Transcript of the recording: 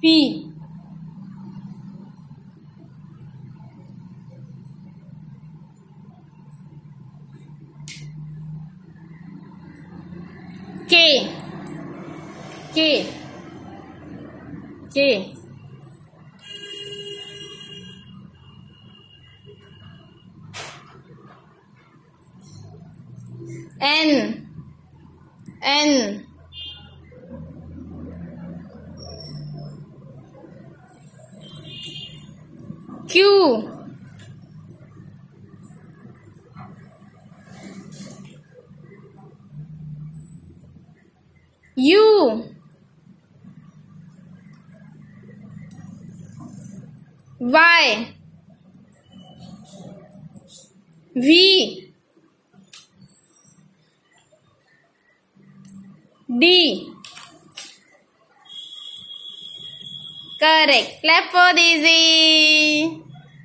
P. K. K. K. N. N. Q. U. Y. V. D. Correct. Clap for Daisy.